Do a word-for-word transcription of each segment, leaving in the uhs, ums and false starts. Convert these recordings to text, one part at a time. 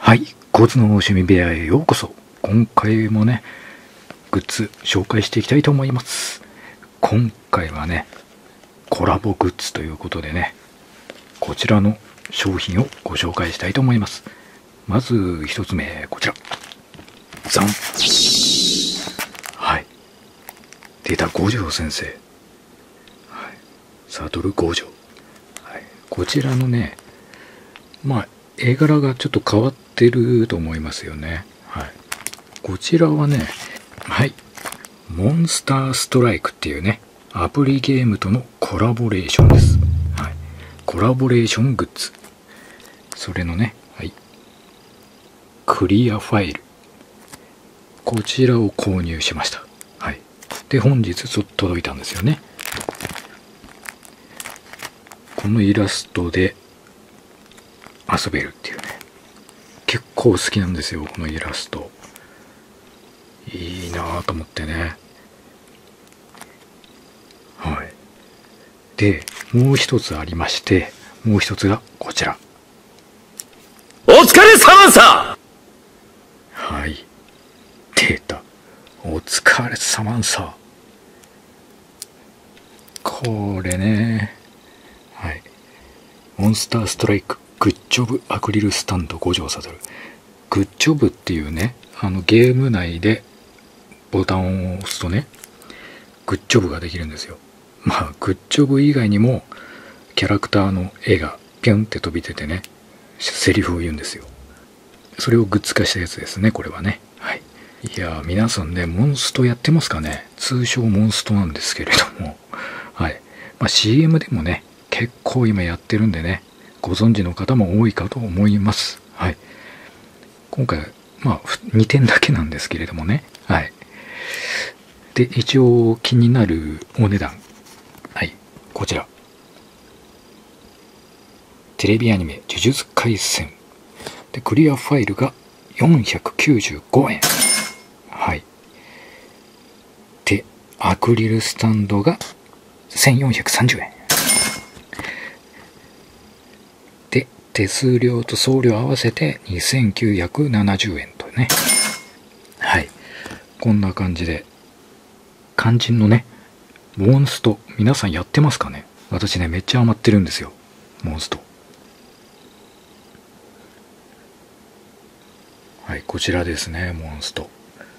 はい、コツの趣味部屋へようこそ。今回もね、グッズ紹介していきたいと思います。今回はね、コラボグッズということでね、こちらの商品をご紹介したいと思います。まず一つ目、こちら。ザン。はい。出た五条先生。はい。サトル五条。はい。こちらのね、まあ、絵柄がちょっと変わってると思いますよね。はい。こちらはね、はい。モンスターストライクっていうね、アプリゲームとのコラボレーションです。はい。コラボレーショングッズ。それのね、はい。クリアファイル。こちらを購入しました。はい。で、本日ちょっと届いたんですよね。このイラストで遊べるっていうね。結構好きなんですよ、このイラスト。いいなぁと思ってね。はい。で、もう一つありまして、もう一つがこちら。 お疲れ様さ。 はい。出た。お疲れ様さ。これね。はい。モンスターストライクグッジョブアクリルスタンド五条悟。グッジョブっていうね、あのゲーム内でボタンを押すとね、グッジョブができるんですよ。まあ、グッジョブ以外にもキャラクターの絵がピュンって飛び出てね、セリフを言うんですよ。それをグッズ化したやつですね、これはね。はい。いやー、皆さんね、モンストやってますかね。通称モンストなんですけれども。はい。まあ、シーエム でもね、結構今やってるんでね、ご存知の方も多いかと思います。はい。今回、まあ、にてんだけなんですけれどもね。はい。で、一応気になるお値段。はい。こちら。テレビアニメ、呪術廻戦。で、クリアファイルがよんひゃくきゅうじゅうごえん。はい。で、アクリルスタンドがせんよんひゃくさんじゅうえん。で、手数料と送料合わせてにせんきゅうひゃくななじゅうえんとね。はい。こんな感じで、肝心のね、モンスト、皆さんやってますかね。私ね、めっちゃ余ってるんですよ。モンスト。はい、こちらですね、モンスト。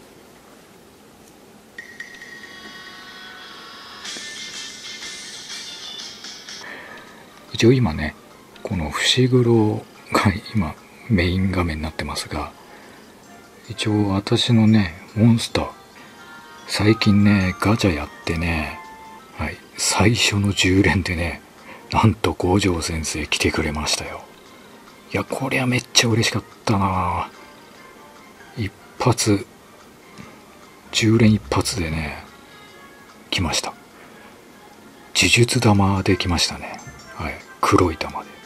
一応今ね、この伏黒が今メイン画面になってますが、一応私のね、モンスター、最近ね、ガチャやってね、はい、最初のじゅう連でね、なんと五条先生来てくれましたよ。いや、これはめっちゃ嬉しかったな。一発、じゅう連一発でね、来ました。呪術玉で来ましたね。はい、黒い玉で。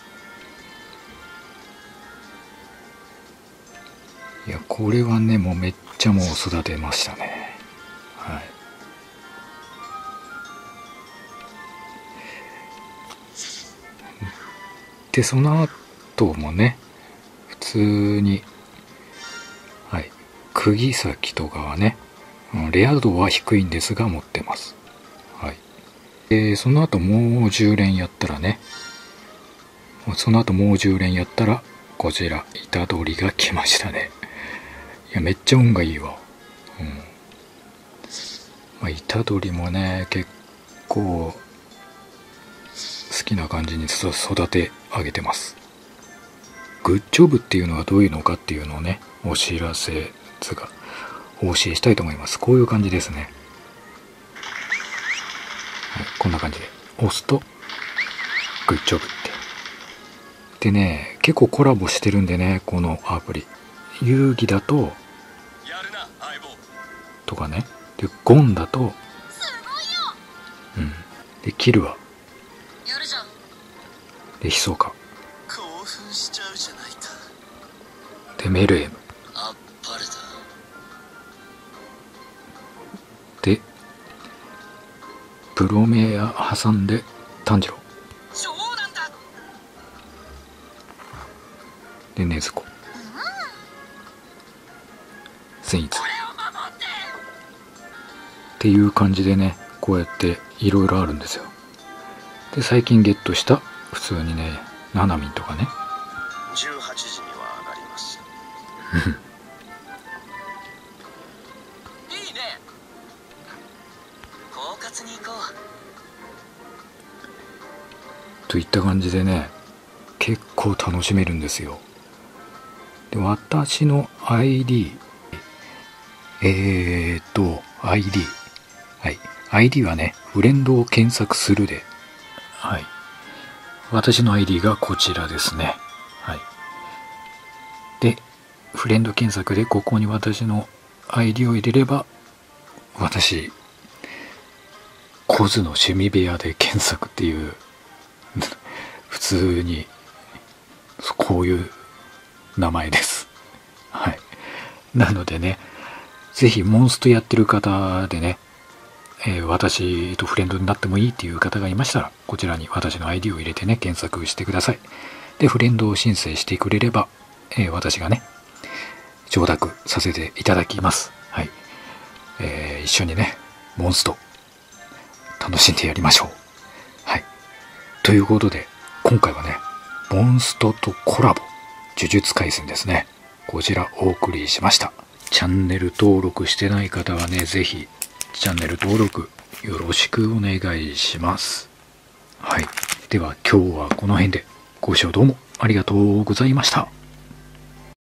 いや、これはね、もうめっちゃもう育てましたね。はい。で、その後もね、普通に、はい、釘崎とかはね、レア度は低いんですが持ってます。はい。で、その後もうじゅう連やったらね、その後もうじゅう連やったら、こちら、虎杖が来ましたね。いや、めっちゃ運がいいわ。うん。まあ、虎杖もね、結構、好きな感じに育て上げてます。グッジョブっていうのはどういうのかっていうのをね、お知らせつがお教えしたいと思います。こういう感じですね。はい、こんな感じで押すとグッジョブって。でね、結構コラボしてるんでね、このアプリ。遊戯だととかね。で、ゴンだと、うん。で、キルはで、ヒソカ。で、メルエム。で、プロメア挟んで炭治郎。で、禰豆子。 善逸っていう感じでね、こうやっていろいろあるんですよ。で最近ゲットした普通にね、ナナミンとかね。 じゅうはちじには上がります。いいね。狡猾に行こう。 といった感じでね、結構楽しめるんですよ。で私の アイディー、えーっと アイディー、はい、アイディー はね、フレンドを検索するで、はい、私の アイディー がこちらですね。はい、でフレンド検索でここに私の アイディー を入れれば、私コズの趣味部屋で検索っていう普通にこういう名前です。はい。なのでね、ぜひモンストやってる方でね、えー、私とフレンドになってもいいっていう方がいましたら、こちらに私の アイディー を入れてね、検索してください。で、フレンドを申請してくれれば、えー、私がね、承諾させていただきます。はい。えー、一緒にね、モンスト楽しんでやりましょう。はい。ということで、今回はね、モンストとコラボ、呪術廻戦ですね。こちらお送りしました。チャンネル登録してない方はね、ぜひチャンネル登録よろしくお願いします。はい。では今日はこの辺でご視聴どうもありがとうございました。